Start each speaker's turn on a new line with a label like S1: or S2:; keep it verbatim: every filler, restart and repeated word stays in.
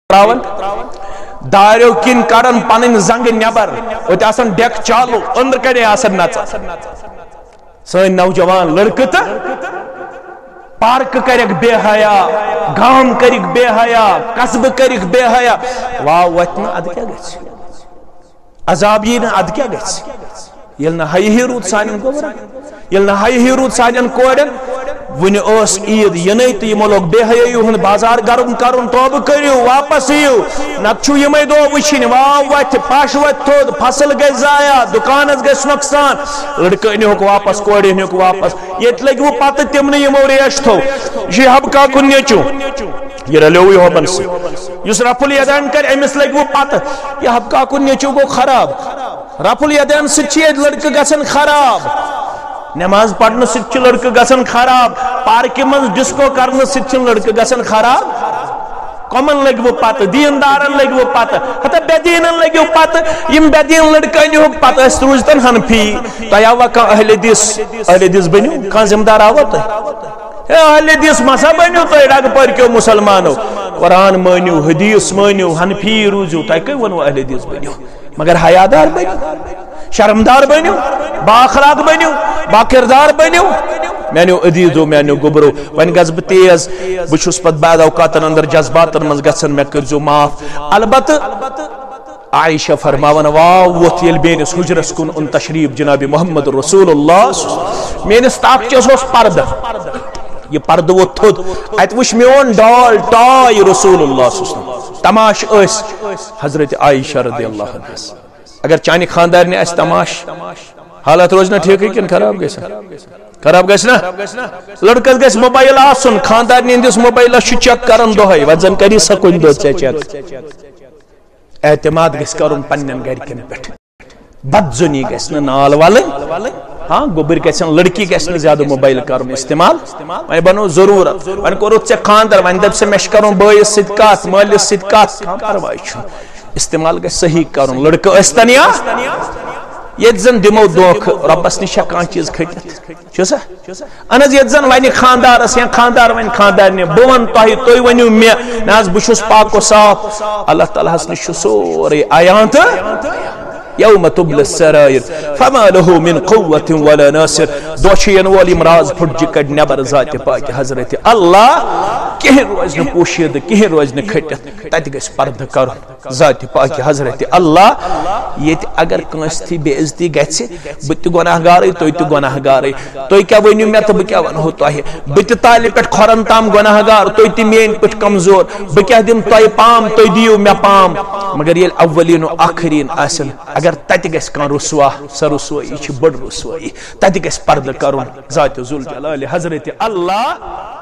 S1: تراون داریو کن کڑن پنن زنگ نبر ات آسان ڈیک چالو اندر کنے آسان نچا سن نوجوان لڑکہ تو پارک کرک بے حیا گام کرک بے حیا قصب کرک بے حیا واو وتن اد کیا گژھِ عذاب یہ اد کیا گژھِ یل نہ ہی رود سانن گوبر یل نہ ہی رود سانن کوڑن ون اس عید ینی تو یہ لوگ بے حیائی ہند بازار گرم کرن توبہ کریو واپس یو نتو یمے دو وچھن واو وت پاش وت تھود فصل گئی ضائع دکانس گئی نقصان لڑکہ انیوک واپس کوڑ انیوک واپس یہ لگی وہ پتہ تم نے یمو ریش تھو یہ حبکا کن نیچو یہ رلیوی ہوبن سے یس رفل یدین کر امس لگی وہ پتہ یہ حبکا کن نیچو گو خراب رفل یدین سچی لڑکہ گسن خراب نماز پڑھنے سے لڑکہ گسن خراب پارکی من ڈسکو کرنے سے لڑکہ گسن خراب کمن لگ وہ پتہ دیندارن لگ وہ پتہ حتی بے دینن لگ وہ پتہ یم بے دین لڑکہ نیوک پتہ اس روزتن حنفی تو یاوہ کان اہل دیس اہل دیس بنیو کان زمدار آوہ تو اہل دیس مسا بنیو تو ڈاگ پر کیوں مسلمانو قرآن مانیو حدیث مانیو حنفی روزو تو کئی ونو اہل دیس بنیو مگر حیادار بنیو شرمدار بنیو با اخلاق بنیو با کردار بنیو میانیو عدیدو میانیو گبرو وین گز بتیز بچوس پت بعد اوقاتن اندر جذباتن منز گسن میں کرزو معاف البت عائشہ فرماون واو وط یل بینس حجرس کن ان تشریف جناب محمد رسول اللہ مینس تاک چیز ہوس پرد یہ پرد وہ تھود ایت وش میون ڈال ٹائی رسول اللہ صلی اللہ علیہ وسلم تماش اس حضرت عائشہ رضی اللہ عنہ اگر چانی خاندار نے اس تماش حالت روزنا ٹھیک ہے کن خراب گیسا خراب گیسا لڑکس گیس موبائل آسن خاندار نے اندس موبائل اشو چیک کرن دو ہے وزن کری سکن دو سے چیک اعتماد گیس کرن پنن گھر کن پیٹ بدزنی گیس نال والے ہاں گوبر گیسن لڑکی گیسن زیادہ موبائل کرن استعمال میں بنو ضرور ون کو رت سے خاندار ون دب سے مش کرن بھائی صدقات مال صدقات پروائی چھو استعمال گیس صحیح کرن لڑکہ استنیا یہ زن دمو دوکھ ربس نشا کان چیز کھٹت چھسا انز یہ زن ونی خاندار اس یا خاندار ون خاندار نے بون تہی توy ونیو میں ناز بشوس پاک و صاف اللہ تعالی ہس نش سورے آیات یوم تبل السرائر فما له من قوة ولا ناصر دوشین والی مراز پھٹ کڈ نبر ذات پاک حضرت اللہ کہیں روز نہ پوشید کہیں روز نہ کھٹت تت گس پرد کرن ذات پاک حضرت اللہ یہ اگر کنس تھی بے عزتی گژھِ بت گناہگار توy تہ گناہگار توy کیا ونیو میں تہ بکیا ونہو توy بت تالہِ پٹ کھورن تام گناہگار توy تہ مین پٹ کمزور بکیا دم توy پام توy دیو میں پام مگر یہ اولین و آخرین آسن اگر تت گس کان رسوا سر رسوائی چھ بڑ رسوائی تت گس پرد کرن ذات ذوالجلال حضرت اللہ